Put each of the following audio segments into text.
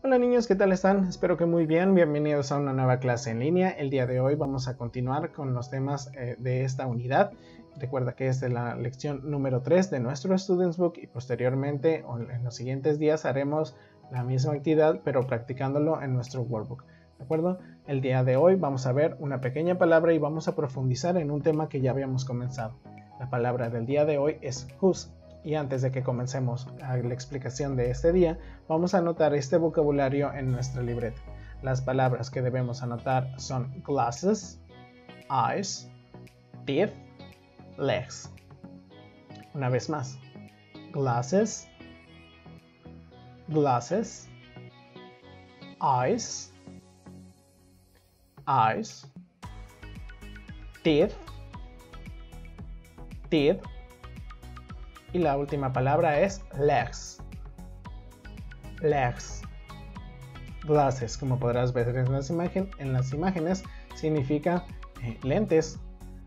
Hola niños, ¿qué tal están? Espero que muy bien. Bienvenidos a una nueva clase en línea. El día de hoy vamos a continuar con los temas de esta unidad. Recuerda que es de la lección número 3 de nuestro Students Book y posteriormente en los siguientes días haremos la misma actividad pero practicándolo en nuestro workbook. ¿De acuerdo? El día de hoy vamos a ver una pequeña palabra y vamos a profundizar en un tema que ya habíamos comenzado. La palabra del día de hoy es whose. Y antes de que comencemos la explicación de este día, vamos a anotar este vocabulario en nuestra libreta. Las palabras que debemos anotar son glasses, eyes, teeth, legs. Una vez más, glasses, glasses, eyes, eyes, teeth, teeth, y la última palabra es legs. Legs. Glasses, como podrás ver en las imágenes, significa lentes.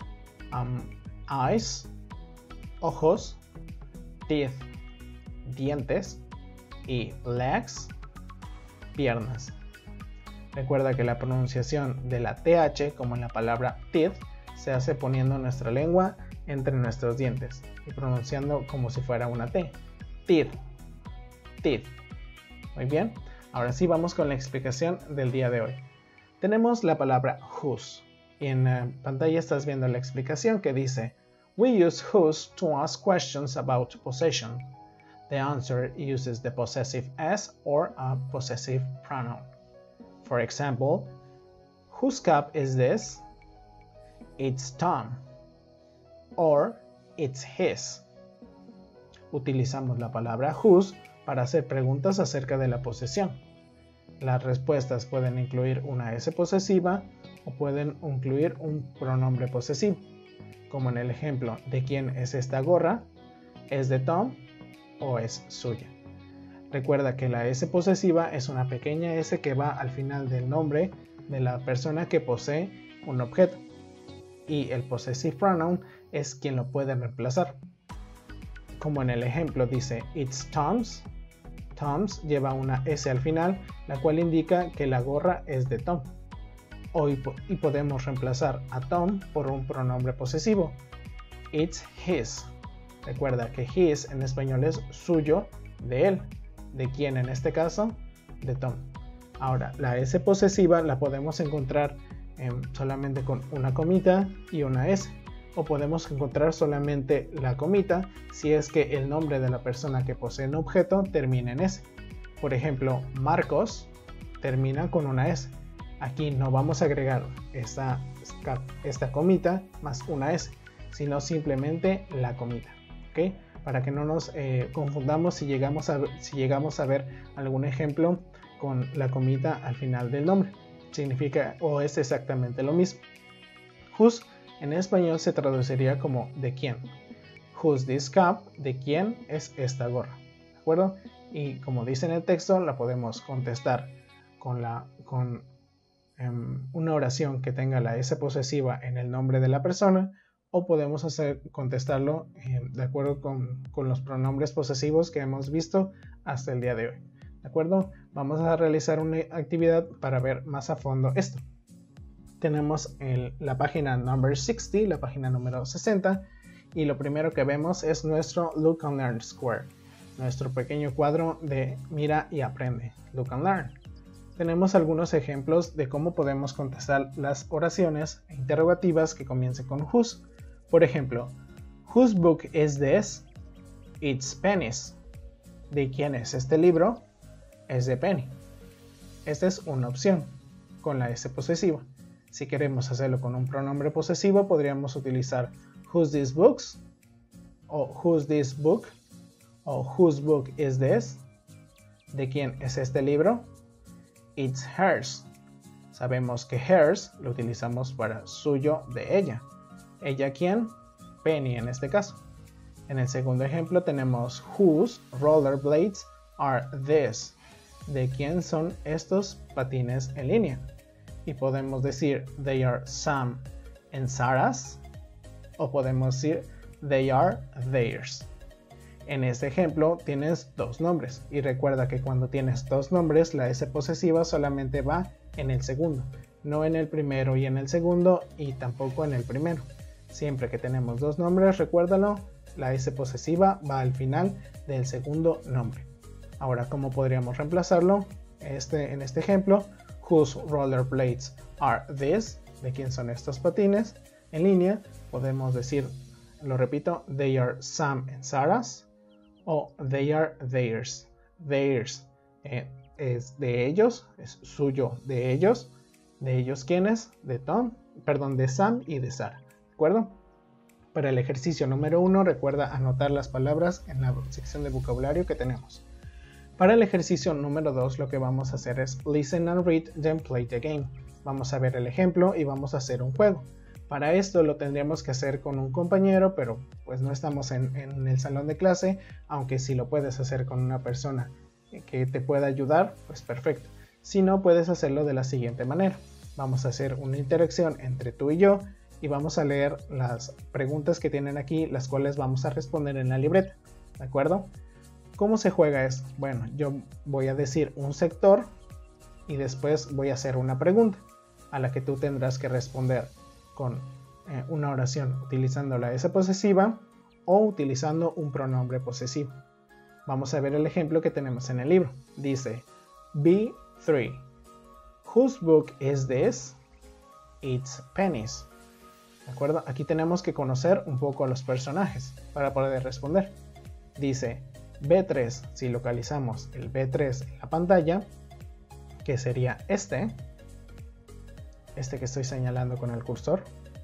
Eyes, ojos. Teeth, dientes. Y legs, piernas. Recuerda que la pronunciación de la TH, como en la palabra teeth, se hace poniendo nuestra lengua entre nuestros dientes y pronunciando como si fuera una T. Teeth, teeth. Muy bien, ahora sí vamos con la explicación del día de hoy. Tenemos la palabra whose y en pantalla estás viendo la explicación que dice: We use whose to ask questions about possession. The answer uses the possessive s or a possessive pronoun. For example, whose cup is this? It's Tom. Or it's his. Utilizamos la palabra whose para hacer preguntas acerca de la posesión. Las respuestas pueden incluir una S posesiva o pueden incluir un pronombre posesivo, como en el ejemplo: ¿de quién es esta gorra? ¿Es de Tom o es suya? Recuerda que la S posesiva es una pequeña S que va al final del nombre de la persona que posee un objeto, y el possessive pronoun es quien lo puede reemplazar. Como en el ejemplo dice it's Tom's. Tom's lleva una S al final, la cual indica que la gorra es de Tom. Y podemos reemplazar a Tom por un pronombre posesivo. It's his. Recuerda que his en español es suyo, de él. ¿De quién en este caso? De Tom. Ahora, la S posesiva la podemos encontrar solamente con una comita y una S, o podemos encontrar solamente la comita si es que el nombre de la persona que posee un objeto termina en S. Por ejemplo, Marcos termina con una S. Aquí no vamos a agregar esta comita más una S, sino simplemente la comita, ¿ok? Para que no nos confundamos si llegamos a ver algún ejemplo con la comita al final del nombre. Significa o es exactamente lo mismo. Whose en español se traduciría como ¿de quién? Whose this cup? ¿De quién es esta gorra? ¿De acuerdo? Y como dice en el texto, la podemos contestar con una oración que tenga la S posesiva en el nombre de la persona, o podemos contestarlo de acuerdo con los pronombres posesivos que hemos visto hasta el día de hoy. ¿De acuerdo? Vamos a realizar una actividad para ver más a fondo esto. Tenemos la página number 60, la página número 60, y lo primero que vemos es nuestro Look and Learn Square, nuestro pequeño cuadro de mira y aprende, Look and Learn. Tenemos algunos ejemplos de cómo podemos contestar las oraciones interrogativas que comiencen con whose. Por ejemplo, whose book is this? It's Penny's. ¿De quién es este libro? Es de Penny. Esta es una opción con la S posesiva. Si queremos hacerlo con un pronombre posesivo, podríamos utilizar whose these books, o whose this book, o whose book is this? ¿De quién es este libro? It's hers. Sabemos que hers lo utilizamos para suyo, de ella. ¿Ella quién? Penny en este caso. En el segundo ejemplo tenemos whose rollerblades are this? ¿De quién son estos patines en línea? Y podemos decir they are Sam and Sarah's, o podemos decir they are theirs. En este ejemplo tienes dos nombres y recuerda que cuando tienes dos nombres la S posesiva solamente va en el segundo, no en el primero y en el segundo y tampoco en el primero. Siempre que tenemos dos nombres, recuérdalo, la S posesiva va al final del segundo nombre. Ahora, ¿cómo podríamos reemplazarlo? En este ejemplo, whose rollerblades are these? ¿De quién son estos patines? En línea podemos decir, lo repito, they are Sam and Sarah's o they are theirs. Theirs es de ellos, es suyo de ellos. ¿De ellos quiénes? De Sam y de Sarah. ¿De acuerdo? Para el ejercicio número 1, recuerda anotar las palabras en la sección de vocabulario que tenemos. Para el ejercicio número 2, lo que vamos a hacer es listen and read, then play the game. Vamos a ver el ejemplo y vamos a hacer un juego. Para esto lo tendríamos que hacer con un compañero, pero pues no estamos en el salón de clase, aunque si lo puedes hacer con una persona que te pueda ayudar, pues perfecto. Si no, puedes hacerlo de la siguiente manera. Vamos a hacer una interacción entre tú y yo y vamos a leer las preguntas que tienen aquí, las cuales vamos a responder en la libreta, ¿de acuerdo? ¿Cómo se juega esto? Bueno, yo voy a decir un sector y después voy a hacer una pregunta a la que tú tendrás que responder con una oración utilizando la S posesiva o utilizando un pronombre posesivo. Vamos a ver el ejemplo que tenemos en el libro. Dice B3. Whose book is this? It's Penny's. ¿De acuerdo? Aquí tenemos que conocer un poco a los personajes para poder responder. Dice B3, si localizamos el B3 en la pantalla, que sería este que estoy señalando con el cursor.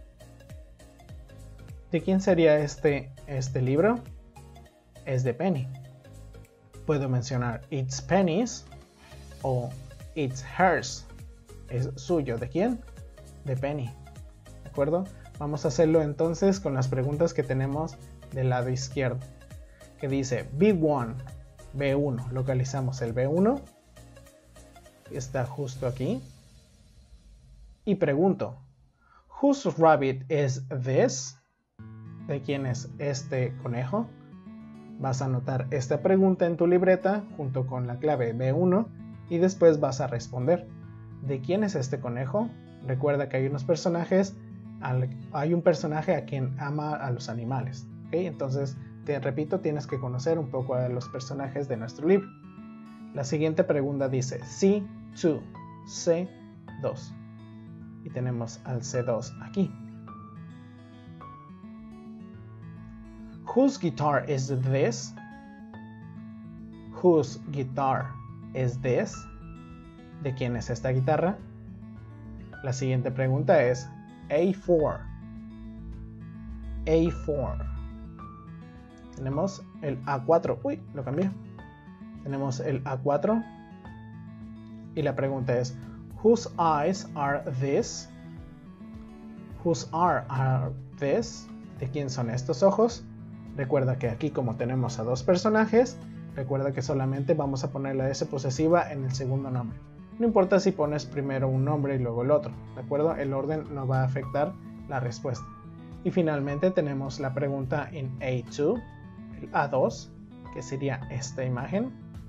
¿De quién sería este libro? Es de Penny. Puedo mencionar It's Penny's o It's hers. Es suyo. ¿De quién? De Penny. ¿De acuerdo? Vamos a hacerlo entonces con las preguntas que tenemos del lado izquierdo. Que dice B1, B1. Localizamos el B1. Está justo aquí. Y pregunto, whose rabbit is this? ¿De quién es este conejo? Vas a anotar esta pregunta en tu libreta junto con la clave B1 y después vas a responder. ¿De quién es este conejo? Recuerda que hay unos personajes, hay un personaje a quien ama a los animales, ¿okay? Entonces, te repito, tienes que conocer un poco a los personajes de nuestro libro. La siguiente pregunta dice C2, C2. Y tenemos al C2 aquí. Whose guitar is this? Whose guitar is this? ¿De quién es esta guitarra? La siguiente pregunta es A4. A4. Tenemos el A4. Uy, lo cambié. Tenemos el A4. Y la pregunta es whose eyes are this? Whose are this? ¿De quién son estos ojos? Recuerda que aquí, como tenemos a dos personajes, recuerda que solamente vamos a poner la S posesiva en el segundo nombre. No importa si pones primero un nombre y luego el otro, ¿de acuerdo? El orden no va a afectar la respuesta. Y finalmente tenemos la pregunta en A2, el A2, que sería esta imagen.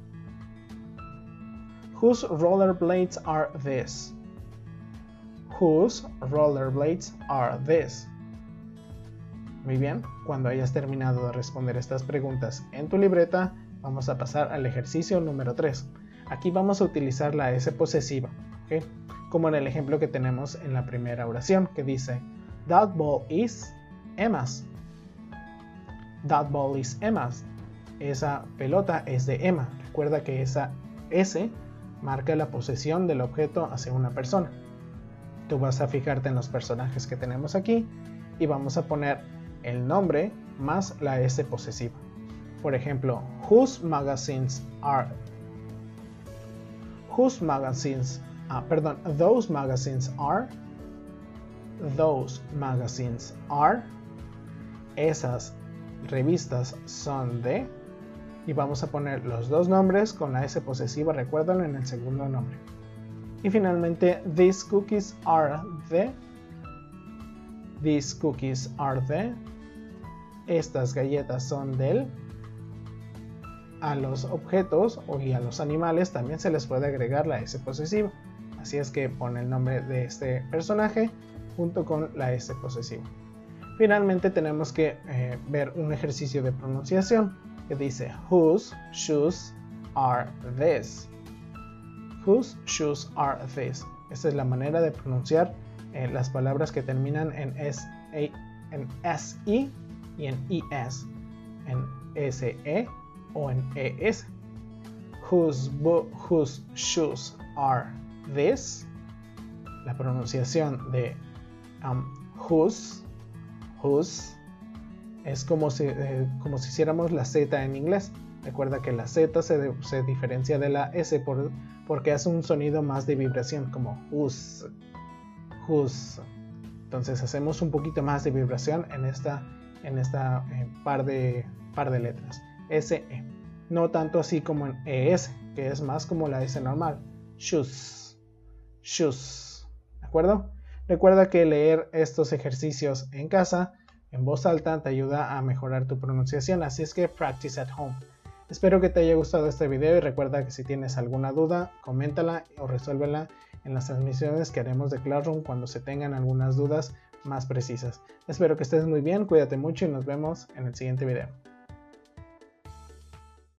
Whose rollerblades are this? Whose rollerblades are this? Muy bien, cuando hayas terminado de responder estas preguntas en tu libreta, vamos a pasar al ejercicio número 3. Aquí vamos a utilizar la S posesiva, ¿okay? Como en el ejemplo que tenemos en la primera oración, que dice That ball is Emma's. That ball is Emma's. Esa pelota es de Emma. Recuerda que esa S marca la posesión del objeto hacia una persona. Tú vas a fijarte en los personajes que tenemos aquí y vamos a poner el nombre más la S posesiva. Por ejemplo, whose magazines are those magazines are esas revistas son de, y vamos a poner los dos nombres con la S posesiva, recuérdalo, en el segundo nombre. Y finalmente, these cookies are the, estas galletas son del, a los objetos y a los animales también se les puede agregar la S posesiva. Así es que pone el nombre de este personaje junto con la S posesiva. Finalmente tenemos que ver un ejercicio de pronunciación que dice whose shoes are these. Whose shoes are these. Esta es la manera de pronunciar las palabras que terminan en SI y en ES, en SE o en ES. Whose shoes are these. La pronunciación de whose es como si hiciéramos la Z en inglés. Recuerda que la Z se diferencia de la S porque hace un sonido más de vibración, como whose. Entonces hacemos un poquito más de vibración en esta par de letras. SE. No tanto así como en ES, que es más como la S normal. Shoes. ¿De acuerdo? Recuerda que leer estos ejercicios en casa, en voz alta, te ayuda a mejorar tu pronunciación, así es que practice at home. Espero que te haya gustado este video y recuerda que si tienes alguna duda, coméntala o resuélvela en las transmisiones que haremos de Classroom cuando se tengan algunas dudas más precisas. Espero que estés muy bien, cuídate mucho y nos vemos en el siguiente video.